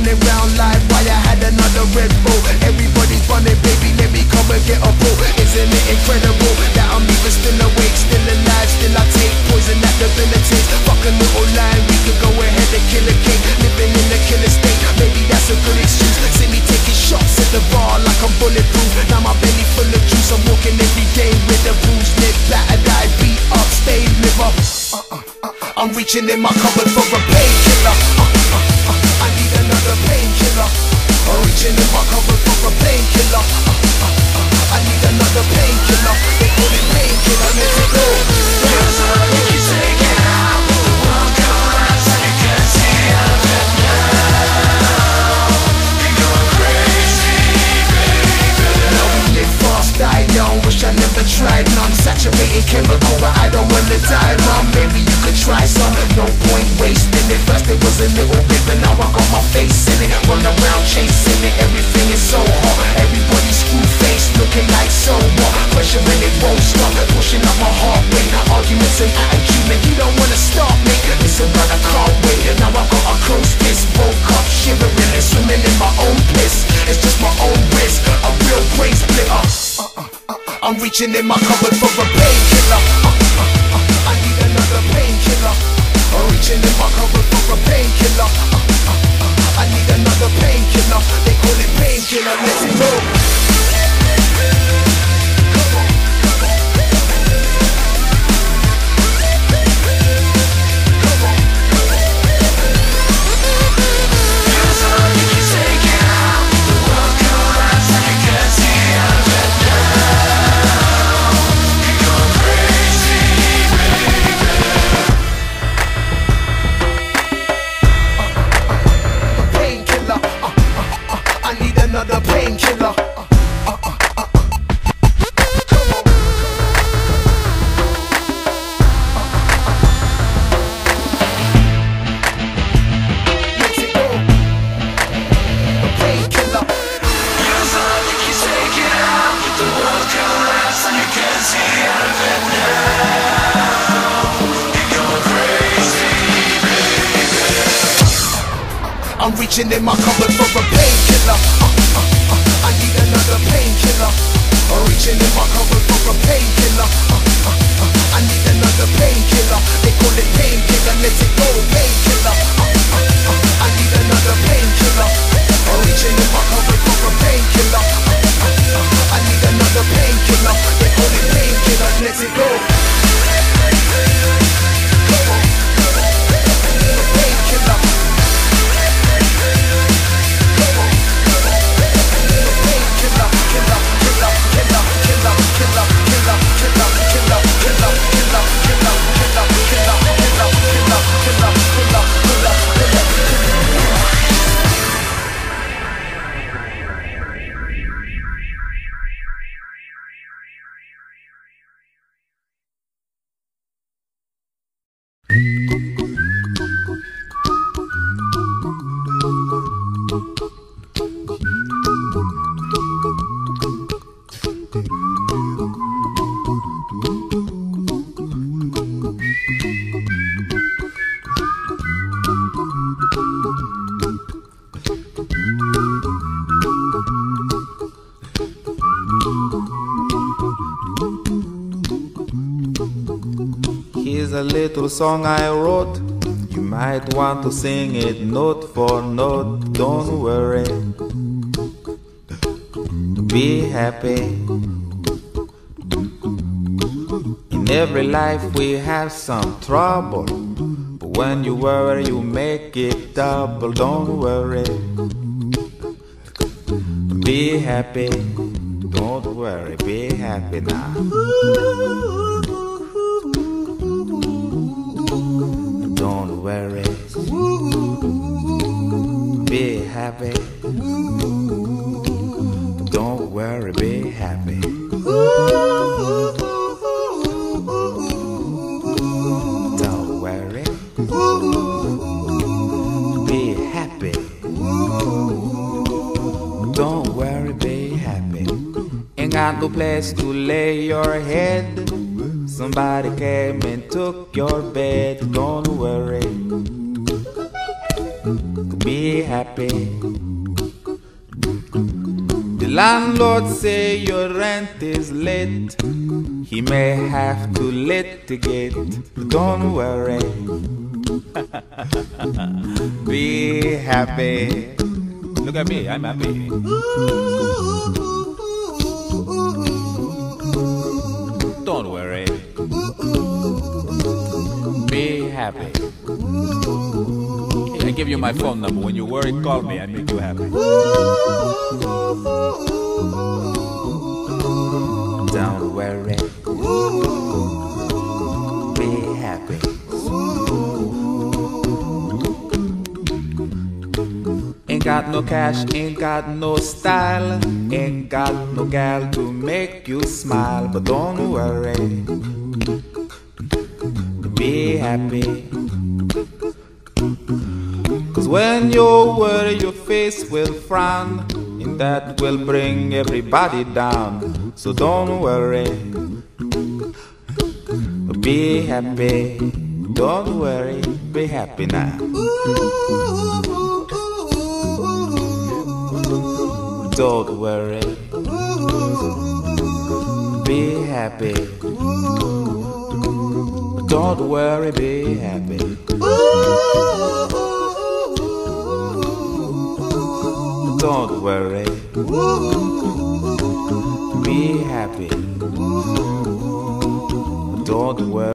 running round like why I had another Red Bull. Everybody's running, baby, let me come and get a pull. Isn't it incredible that I'm even still awake, still alive, still I take poison that debilitates. Fuck a little line, we could go ahead and kill a king, living in a killer state. Maybe that's a good excuse. See me taking shots at the bar like I'm bulletproof. Now my belly full of juice, I'm walking every day with a bruised lip, battered eye, beat up, stained liver. I'm reaching in my cupboard for a painkiller. I need another painkiller. I'm reaching in my cupboard for a painkiller. I need another painkiller. They call it painkiller, let it go. Here's all you can take it out. The world collapse and you can't see out of it now. You're going crazy, baby. Now we live fast, die young. Wish I never tried none. Saturated chemical, but I don't wanna die, mom. Maybe you could try some. No point wasting it. First it was a little bit, but now I got my face in it. Run around chasing it. Everything is so hot. Everybody screw face, looking like so what? Pressure and it won't stop. Pushing up my heart rate. Arguments and attitude, man, you don't wanna stop me. Listen, but I can't wait. Now I got a close fist. Woke up shivering and swimming in my own piss. It's just my own risk. A real brain splitter. I'm reaching in my cupboard for a painkiller. I need another painkiller. I'm reaching in my cupboard for a painkiller. I need another painkiller. They call it painkiller. Let it go. Another painkiller. Let it go. A painkiller. Here's all you can take it out. But the world collapse and you can't see out of it now. You're going crazy, baby. I'm reaching in my cupboard for a painkiller. I need another painkiller. I'm reaching in my cupboard for a painkiller. I need another painkiller. They call it painkiller, let it go, painkiller. I need another painkiller. I'm reaching in my cupboard for a painkiller. I need another painkiller. They call it painkiller, let it go. Painkiller. Here's a little song I wrote. You might want to sing it note for note. Don't worry, be happy. In every life we have some trouble, but when you worry you make it double. Don't worry, be happy. Don't worry, be happy now. Don't worry, be happy. Don't worry, be happy. Don't worry, be happy. Don't worry, be happy. Ain't got no place to lay your head. Somebody came and took your bed. Don't worry, be happy. The landlord say your rent is late. He may have to litigate, but don't worry. Be happy. Look at me, I'm happy. Don't worry. Be happy. I give you my phone number. When you worry, call me. I make you happy. Don't worry. Be happy. Ain't got no cash, ain't got no style, ain't got no gal to make you smile, but don't worry. Be happy. 'Cause when you worry, your face will frown, and that will bring everybody down. So don't worry. Be happy. Don't worry. Be happy now. Don't worry. Be happy. Don't worry, be happy. Don't worry. Be happy. Don't worry.